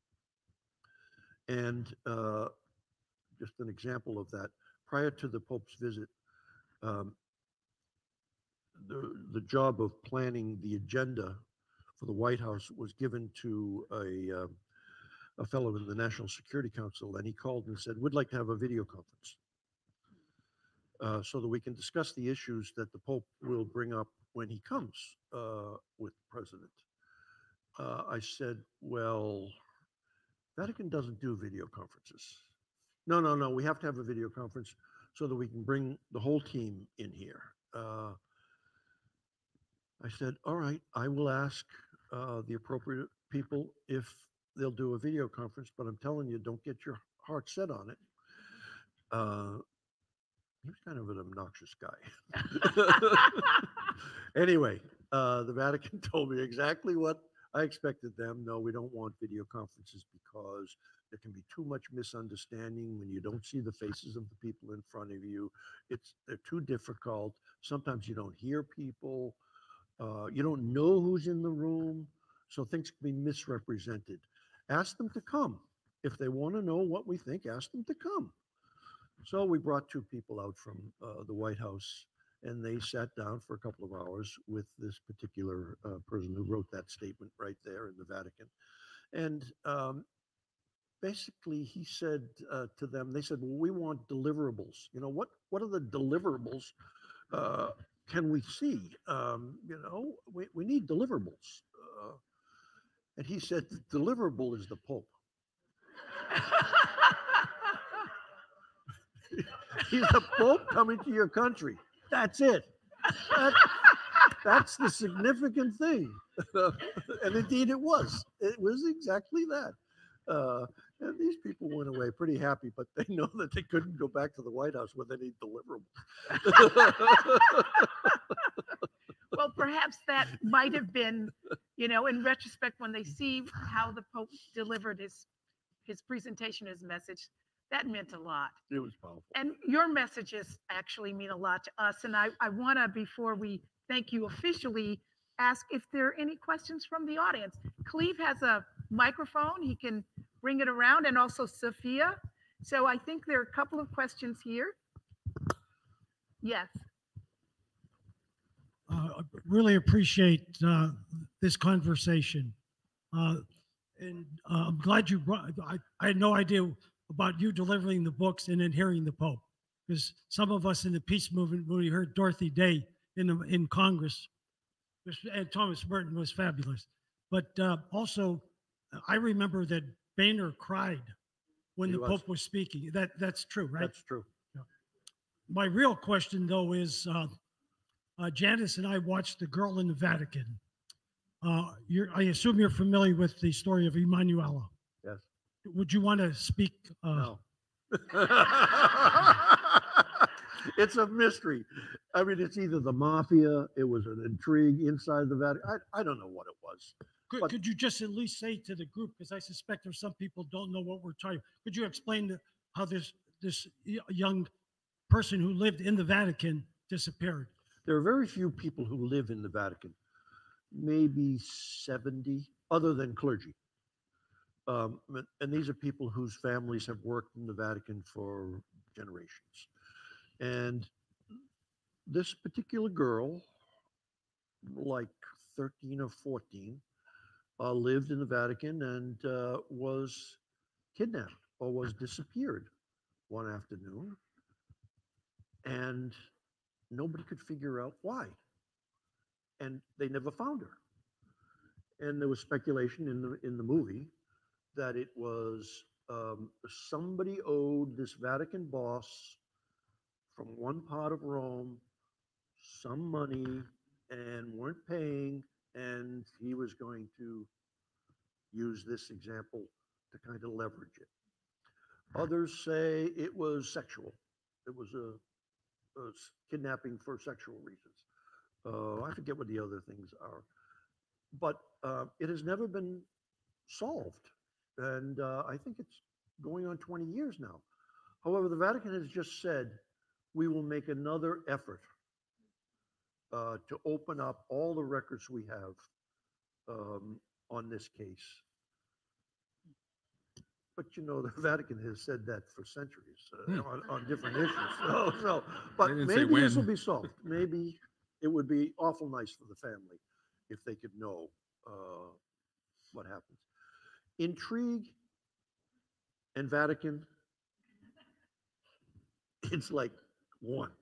And uh, just an example of that, prior to the Pope's visit, um, the, the job of planning the agenda for the White House was given to a, uh, a fellow in the National Security Council, and he called and said, we'd like to have a video conference uh, so that we can discuss the issues that the Pope will bring up when he comes uh, with the president. Uh, I said, well, Vatican doesn't do video conferences. No, no, no, we have to have a video conference so that we can bring the whole team in here. Uh, I said, all right, I will ask uh, the appropriate people if they'll do a video conference, but I'm telling you, don't get your heart set on it. Uh, he was kind of an obnoxious guy. Anyway, uh, the Vatican told me exactly what I expected them. No, we don't want video conferences because there can be too much misunderstanding when you don't see the faces of the people in front of you. It's they're too difficult. Sometimes you don't hear people. Uh, you don't know who's in the room, so things can be misrepresented. Ask them to come. If they want to know what we think, ask them to come. So we brought two people out from uh, the White House, and they sat down for a couple of hours with this particular uh, person who wrote that statement right there in the Vatican. And um, basically, he said uh, to them, they said, well, we want deliverables. You know, what, what are the deliverables uh, can we see? Um, you know, we, we need deliverables. Uh, and he said, the deliverable is the Pope. He's the Pope coming to your country. That's it. That, that's the significant thing. And indeed it was. It was exactly that. Uh, and these people went away pretty happy, but they know that they couldn't go back to the White House with any deliverables. Well, perhaps that might have been, you know, in retrospect, when they see how the Pope delivered his his presentation, his message, that meant a lot. It was powerful. And your messages actually mean a lot to us. And I, I want to, before we thank you officially, ask if there are any questions from the audience. Cleve has a microphone. He can bring it around, and also Sophia. So I think there are a couple of questions here. Yes. Uh, really appreciate uh, this conversation. Uh, and uh, I'm glad you brought, I, I had no idea about you delivering the books and then hearing the Pope. Because some of us in the peace movement, when we heard Dorothy Day in, the, in Congress, and Thomas Merton was fabulous. But uh, also, I remember that Boehner cried when He the was. Pope was speaking. That, that's true, right? That's true. My real question, though, is uh, uh, Janice and I watched The Girl in the Vatican. Uh, you're, I assume you're familiar with the story of Emanuela. Yes. Would you want to speak? Uh, No. It's a mystery. I mean, it's either the mafia, it was an intrigue inside the Vatican. I, I don't know what it was. Could, But- could you just at least say to the group, because I suspect there's some people don't know what we're talking, could you explain the, how this, this y- young person who lived in the Vatican disappeared? There are very few people who live in the Vatican, maybe seventy, other than clergy. Um, and- and these are people whose families have worked in the Vatican for generations. And this particular girl, like thirteen or fourteen, uh, lived in the Vatican and uh, was kidnapped or was disappeared one afternoon. And nobody could figure out why. And they never found her. And there was speculation in the in the movie that it was um, somebody owed this Vatican boss from one part of Rome some money and weren't paying, and he was going to use this example to kind of leverage it. Others say it was sexual. It was a, a s- kidnapping for sexual reasons. Uh, I forget what the other things are, but uh, it has never been solved, and uh, I think it's going on twenty years now. However, the Vatican has just said we will make another effort uh, to open up all the records we have um, on this case. But you know, the Vatican has said that for centuries uh, Hmm. on, on different issues. So, so, but didn't say maybe this will when. be solved. Maybe it would be awful nice for the family if they could know uh, what happens. Intrigue and Vatican, it's like one.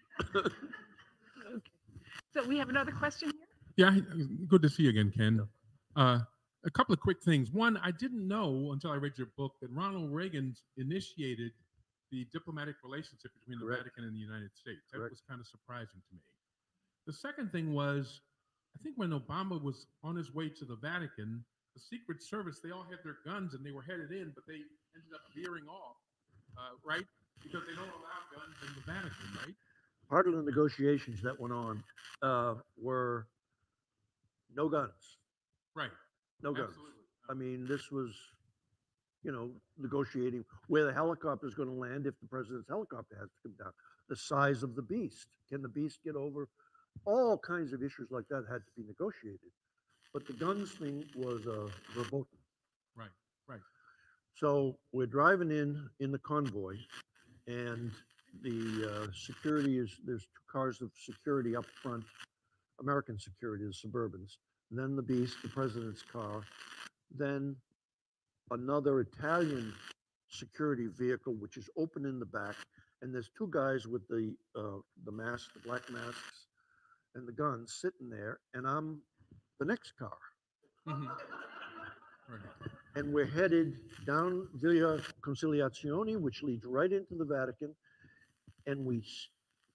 So we have another question here. Yeah, I- good to see you again, Ken. Uh, a couple of quick things. One, I didn't know until I read your book that Ronald Reagan initiated the diplomatic relationship between the Correct. Vatican and the United States. That Correct. was kind of surprising to me. The second thing was, I think when Obama was on his way to the Vatican, the Secret Service, they all had their guns and they were headed in, but they ended up veering off, uh, right? Because they don't allow guns in the Vatican, right? Part of the negotiations that went on uh, were no guns, Right. no guns. Absolutely. I mean, this was, you know, negotiating where the helicopter is going to land if the president's helicopter has to come down. The size of the beast. Can the beast get over? All kinds of issues like that had to be negotiated. But the guns thing was uh, verboten. Right, right. So we're driving in in the convoy, and the uh, security is there's two cars of security up front, American security, the Suburbans. Then the beast, the president's car. Then another Italian security vehicle, which is open in the back, and there's two guys with the uh, the masks, the black masks, and the guns sitting there, and I'm the next car, Mhm. Right. and we're headed down Via Conciliazione, which leads right into the Vatican, and we s-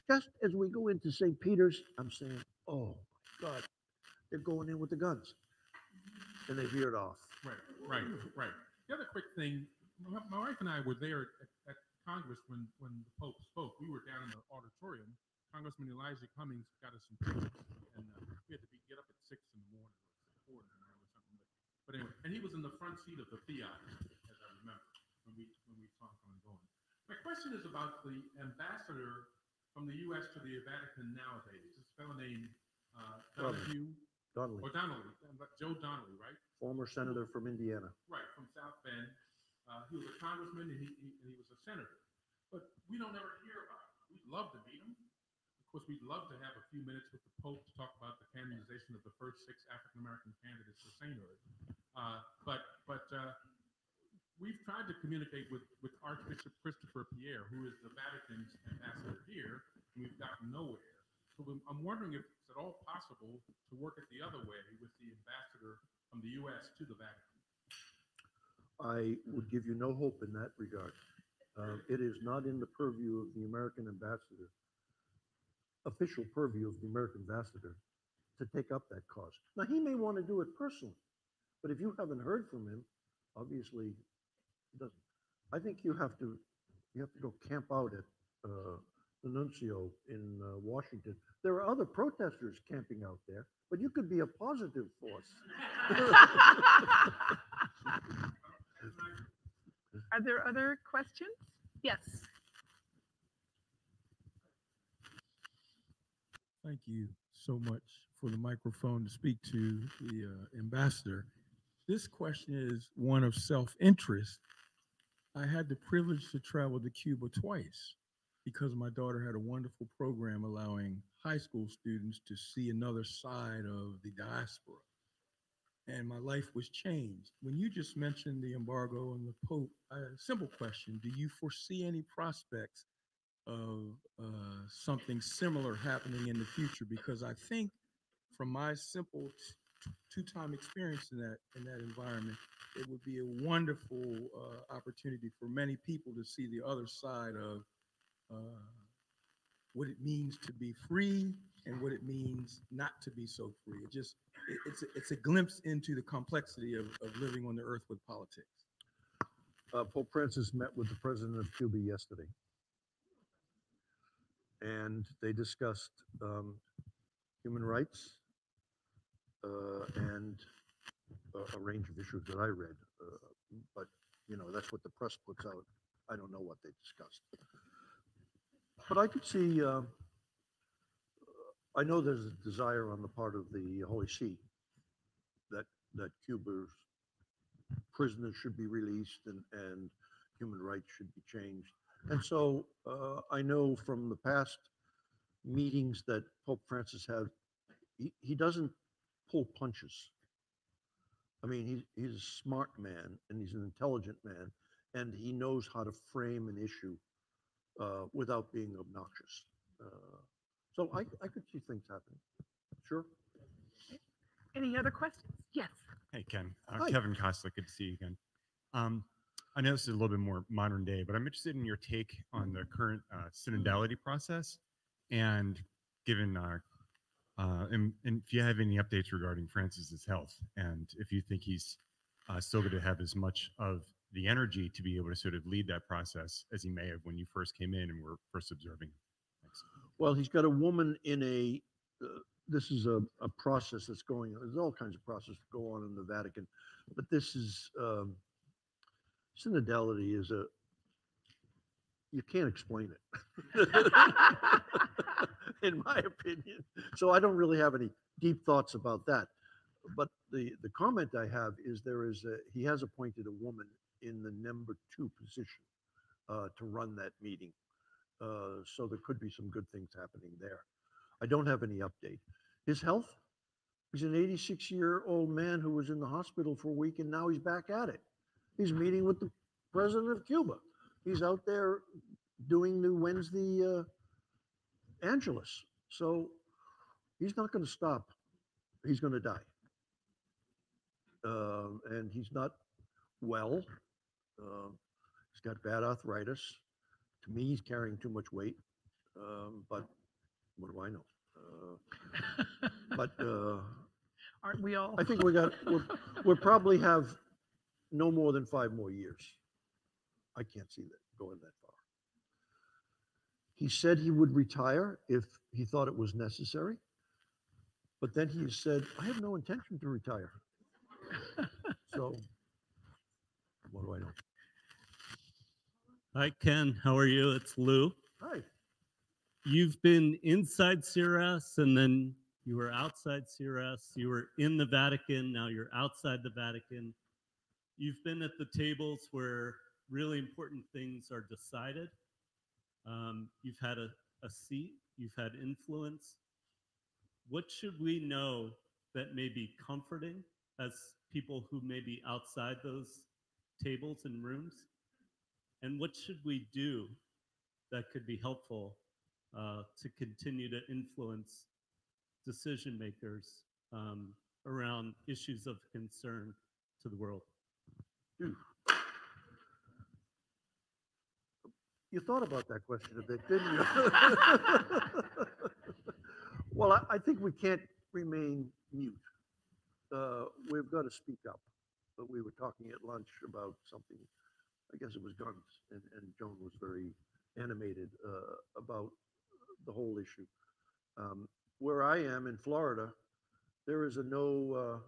just as we go into Saint Peter's, I'm saying, oh my God, they're going in with the guns. And they veered off. Right, right, right. The other quick thing, my, my wife and I were there at, at Congress when, when the Pope spoke. We were down in the auditorium. Congressman Elijah Cummings got us some tickets, and uh, we had to be, get up at six in the morning, or four in the morning or something. But, but anyway, and he was in the front seat of the theater, as I remember, when we when we saw him coming going. My question is about the ambassador from the U S to the Vatican nowadays. This fellow named uh, Donahue. Donnelly, Or Donnelly, Joe Donnelly, right? former senator from Indiana. Right, from South Bend. Uh, he was a congressman and he, he, and he was a senator. But we don't ever hear about him. We'd love to meet him. Of course, we'd love to have a few minutes with the Pope to talk about the canonization of the first six African-American candidates for sainthood. Uh, but but uh, we've tried to communicate with, with Archbishop Christopher Pierre, who is the Vatican's ambassador here, and we've gotten nowhere. So I'm wondering if it's at all possible to work it the other way with the ambassador from the U S to the Vatican. I would give you no hope in that regard. Uh, it is not in the purview of the American ambassador, official purview of the American ambassador, to take up that cause. Now, he may want to do it personally, but if you haven't heard from him, obviously, he doesn't. I think you have to, you have to go camp out at uh, the nuncio in uh, Washington. There are other protesters camping out there, but you could be a positive force. Are there other questions? Yes. Thank you so much for the microphone to speak to the uh, ambassador. This question is one of self-interest. I had the privilege to travel to Cuba twice because my daughter had a wonderful program allowing high school students to see another side of the diaspora. And my life was changed. When you just mentioned the embargo and the Pope, a simple question, do you foresee any prospects of uh, something similar happening in the future? Because I think from my simple t- two-time experience in that, in that environment, it would be a wonderful uh, opportunity for many people to see the other side of uh, what it means to be free and what it means not to be so free. It just, it, it's, a, it's a glimpse into the complexity of, of living on the earth with politics. Uh, Pope Francis met with the president of Cuba yesterday, and they discussed um, human rights uh, and a, a range of issues that I read. Uh, but, you know, that's what the press puts out. I don't know what they discussed. But I could see, uh, I know there's a desire on the part of the Holy See that, that Cuba's prisoners should be released and, and human rights should be changed. And so uh, I know from the past meetings that Pope Francis had, he, he doesn't pull punches. I mean, he's, he's a smart man and he's an intelligent man, and he knows how to frame an issue uh, without being obnoxious. Uh, so I, I could see things happening. Sure. Any other questions? Yes. Hey, Ken. Uh, Hi. Kevin Koslick, good to see you again. Um, I know this is a little bit more modern day, but I'm interested in your take on the current uh, synodality process, and given uh, uh, and, and if you have any updates regarding Francis's health, and if you think he's uh, still going to have as much of the energy to be able to sort of lead that process as he may have when you first came in and were first observing. Thanks. Well, he's got a woman in a, uh, this is a, a process that's going on. There's all kinds of processes that go on in the Vatican, but this is, um, synodality is a, you can't explain it, in my opinion. So I don't really have any deep thoughts about that. But the, the comment I have is there is a, he has appointed a woman in the number two position uh, to run that meeting. Uh, so there could be some good things happening there. I don't have any update. His health, he's an eighty-six year old man who was in the hospital for a week and now he's back at it. He's meeting with the president of Cuba. He's out there doing the Wednesday uh, Angelus. So he's not going to stop. He's going to die. Uh, and he's not well. Uh, he's got bad arthritis. To me, he's carrying too much weight. Um, but what do I know? Uh, but uh, Aren't we all? I think we got, we'll, we'll probably have no more than five more years. I can't see that going that far. He said he would retire if he thought it was necessary. But then he said, I have no intention to retire. So what do I know? Hi, Ken. How are you? It's Lou. Hi. You've been inside C R S and then you were outside C R S. You were in the Vatican. Now you're outside the Vatican. You've been at the tables where really important things are decided. Um, you've had a, a seat. You've had influence. What should we know that may be comforting as people who may be outside those tables and rooms? And what should we do that could be helpful uh, to continue to influence decision makers um, around issues of concern to the world? Dude. You thought about that question a bit, didn't you? Well, I, I think we can't remain mute. Uh, we've got to speak up. But we were talking at lunch about something, I guess it was guns, and, and Joan was very animated uh, about the whole issue. Um, where I am in Florida, there is a no, uh,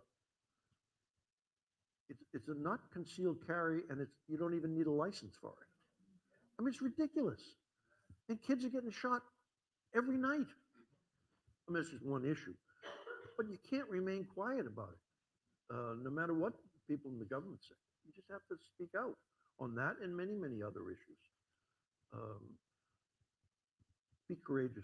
it's, it's a not concealed carry, and it's, you don't even need a license for it. I mean, it's ridiculous. And kids are getting shot every night. I mean, this is one issue. But you can't remain quiet about it, uh, no matter what people in the government say. You just have to speak out on that and many, many other issues. Um, be courageous.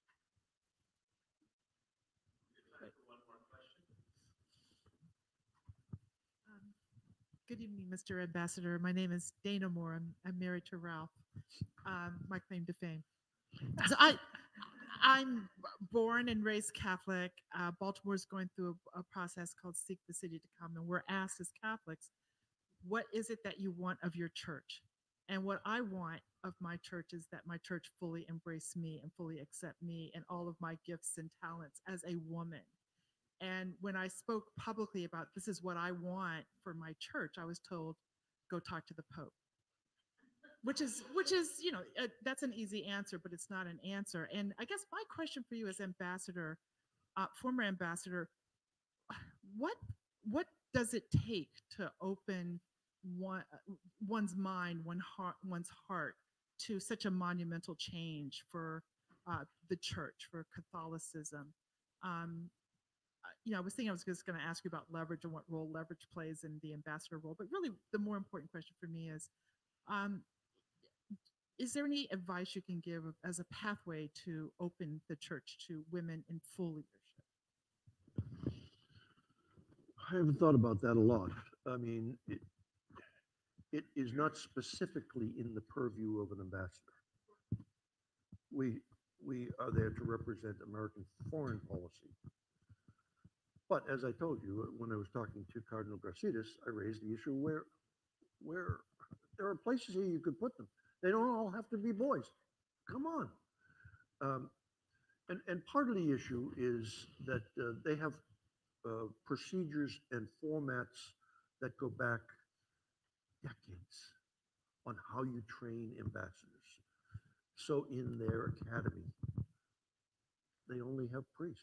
Um, Good evening, Mister Ambassador. My name is Dana Moore. I'm, I'm married to Ralph. Um, my claim to fame. So I, I'm born and raised Catholic. Uh, Baltimore is going through a, a process called Seek the City to Come, and we're asked as Catholics, what is it that you want of your church? And what I want of my church is that my church fully embrace me and fully accept me and all of my gifts and talents as a woman. And when I spoke publicly about this is what I want for my church, I was told, go talk to the Pope. Which is, which is, you know, uh, that's an easy answer, but it's not an answer. And I guess my question for you as ambassador, uh, former ambassador, what what does it take to open one uh, one's mind, one heart, one's heart to such a monumental change for uh, the church, for Catholicism? Um, uh, you know, I was thinking I was just going to ask you about leverage and what role leverage plays in the ambassador role, but really the more important question for me is, um, is there any advice you can give as a pathway to open the church to women in full leadership? I haven't thought about that a lot. I mean, it, it is not specifically in the purview of an ambassador. We, we are there to represent American foreign policy. But as I told you, when I was talking to Cardinal Garcidas, I raised the issue where, where there are places here you could put them. They don't all have to be boys. Come on. Um, and, and part of the issue is that uh, they have uh, procedures and formats that go back decades on how you train ambassadors. So in their academy, they only have priests.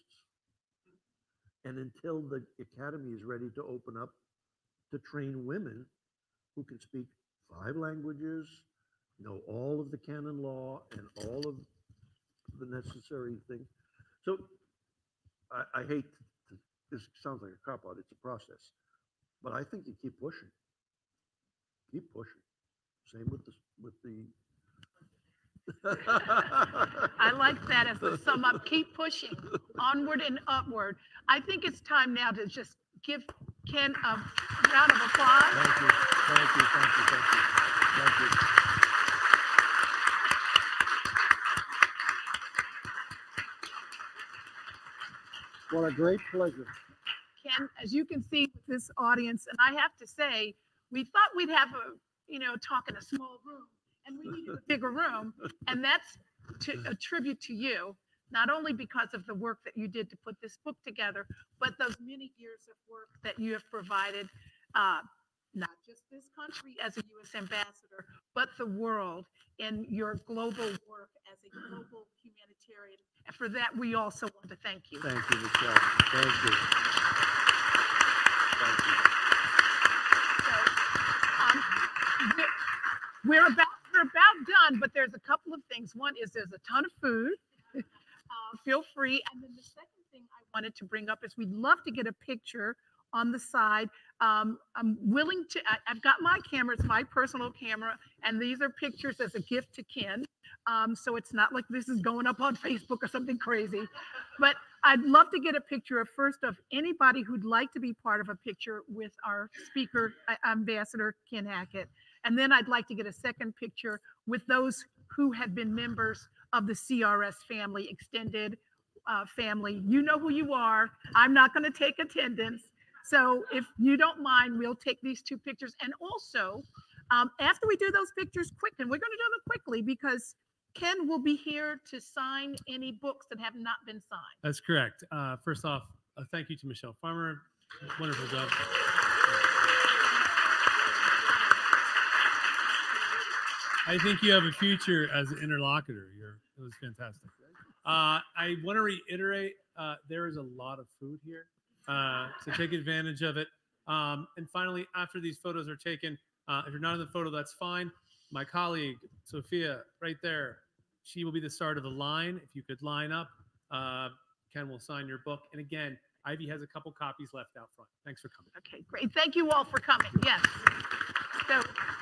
And until the academy is ready to open up to train women who can speak five languages, know all of the canon law and all of the necessary things. So I, I hate to, this sounds like a cop-out, it's a process. But I think you keep pushing. Keep pushing. Same with the with the I like that as a sum up. Keep pushing onward and upward. I think it's time now to just give Ken a round of applause. Thank you. Thank you. Thank you. Thank you. Thank you. What a great pleasure. Ken, as you can see with this audience, and I have to say, we thought we'd have a, you know, talk in a small room, and we needed a bigger room, and that's to a tribute to you. not only because of the work that you did to put this book together, but those many years of work that you have provided, uh, not just this country as a U S ambassador, but the world in your global work as a global humanitarian. And for that, we also want to thank you. Thank you, Michelle. Thank you. Thank you. So, um, we're, we're about we're about done, but there's a couple of things. One is there's a ton of food. Uh, feel free. And then the second thing I wanted to bring up is we'd love to get a picture on the side. Um, I'm willing to, I, I've got my camera, it's my personal camera, and these are pictures as a gift to Ken. Um, so it's not like this is going up on Facebook or something crazy. But I'd love to get a picture of first of anybody who'd like to be part of a picture with our speaker, uh, Ambassador Ken Hackett. And then I'd like to get a second picture with those who have been members of the C R S family, extended uh, family. You know who you are. I'm not going to take attendance. So if you don't mind, we'll take these two pictures. And also, um, after we do those pictures quick, and we're going to do them quickly because Ken will be here to sign any books that have not been signed. That's correct. Uh, first off, uh, thank you to Michelle Farmer. Wonderful job. I think you have a future as an interlocutor. You're, it was fantastic. Uh, I want to reiterate, uh, there is a lot of food here, uh, so take advantage of it. Um, and finally, after these photos are taken, uh, if you're not in the photo, that's fine. My colleague, Sophia, right there, she will be the start of the line. If you could line up, uh, Ken will sign your book. And again, Ivy has a couple copies left out front. Thanks for coming. Okay, great. Thank you all for coming. Yes. So.